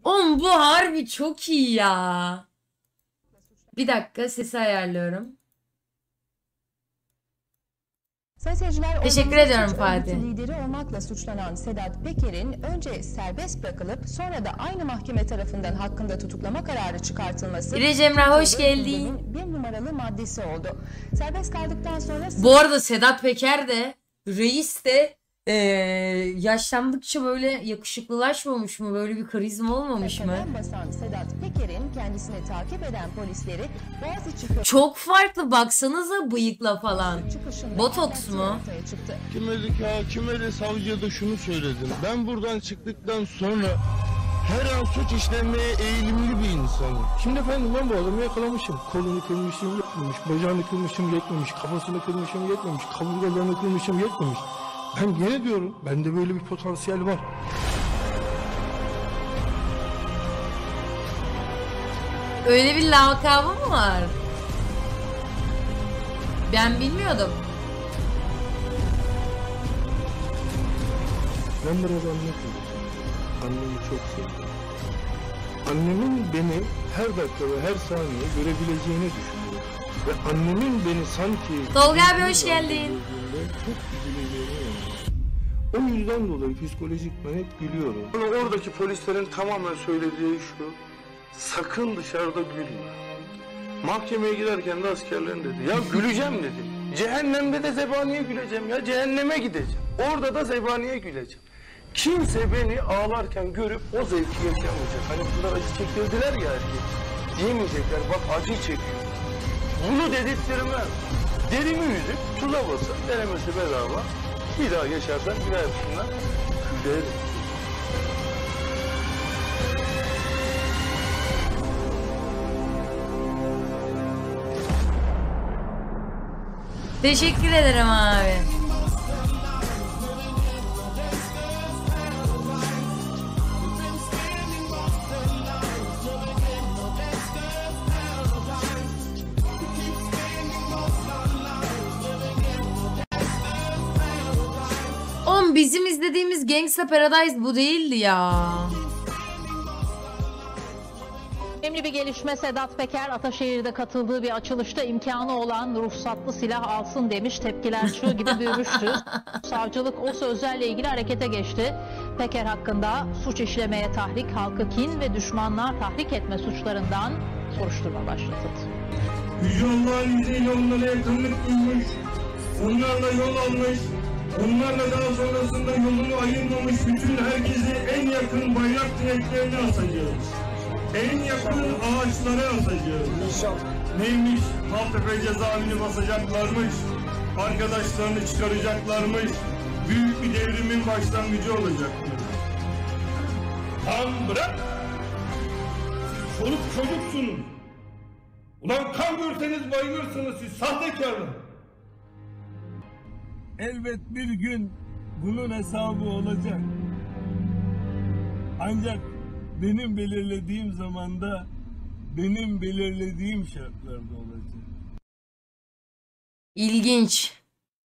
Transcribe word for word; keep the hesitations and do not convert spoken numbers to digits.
Oğlum bu harbi çok iyi ya. Bir dakika sesi ayarlıyorum. Sayın seyirciler, Teşekkür organize ediyorum suç Fatih. örgütü lideri olmakla suçlanan Sedat Peker'in önce serbest bırakılıp sonra da aynı mahkeme tarafından hakkında tutuklama kararı çıkartılması İrece Emrah hoş Türkiye'de geldin. gündemin bir numaralı maddesi oldu. Serbest kaldıktan sonra Bu arada Sedat Peker de reis de eee, yaşlandıkça böyle yakışıklılaşmamış mı? Böyle bir karizma olmamış mı? kadem basan Sedat Peker'in kendisini takip eden polisleri Boğaziçi Çok farklı baksanıza bıyıkla falan. çıkışında Botoks mu? ortaya çıktı. Mahkemedeki hakime de savcıya da şunu söyledim. Ben buradan çıktıktan sonra her an suç işlemeye eğilimli bir insanım. Şimdi efendim ben bu adamı yakalamışım. Kolunu kırmışım yetmemiş, bacağını kırmışım yetmemiş, kafasını kırmışım yetmemiş, kaburgalarını kırmışım yetmemiş. Ben gene diyorum, bende böyle bir potansiyel var. Öyle bir lakabı mı var? Ben bilmiyordum. Ben biraz anlatayım. Annemi çok seviyorum. Annemin beni her dakika ve her saniye görebileceğini düşünüyorum. Ve annemin beni sanki... Tolga abi hoş geldin. Çok üzüleceğini inanıyorum. O yüzden dolayı psikolojik ben hep gülüyorum. Bana oradaki polislerin tamamen söylediği şu: sakın dışarıda gülme. Mahkemeye giderken de askerlerin dedi, ya güleceğim dedi. Cehennemde de zebaniye güleceğim ya, cehenneme gideceğim. Orada da zebaniye güleceğim. Kimse beni ağlarken görüp o zevki yaşamayacak. Hani bunlar acı çektirdiler ya erkek. Diyemeyecekler, bak acı çekiyor. Bunu dedirttirmem. Derimi yüzüp tuza basın, denemesi bedava. Bir daha yaşarsan bir daha yapsınlar. Gülerim. Teşekkür ederim abi. Oğlum bizim izlediğimiz Gangsta Paradise bu değildi ya. Önemli bir gelişme. Sedat Peker Ataşehir'de katıldığı bir açılışta imkanı olan ruhsatlı silah alsın demiş. Tepkiler çığ gibi büyümüştü. Savcılık o sözlerle ilgili harekete geçti. Peker hakkında suç işlemeye tahrik, halkı kin ve düşmanlığa tahrik etme suçlarından soruşturma başlatıldı. Yüce Allah'ın izniyle onlara yakınlık duymuş, onlarla yol almış, onlarla daha sonrasında yolunu ayırmamış bütün herkesi en yakın bayrak direklerine asacağız. En yakın ağaçlara asacağız. Neymiş? Maltepe cezaevini basacaklarmış, arkadaşlarını çıkaracaklarmış, büyük bir devrimin başlangıcı olacaktır. Tam bırak! Çoluk çocuksunuz. Ulan kan görseniz bayılırsınız siz sahtekarlar. Elbet bir gün bunun hesabı olacak. Ancak benim belirlediğim zamanda, benim belirlediğim şartlarda olacak. İlginç.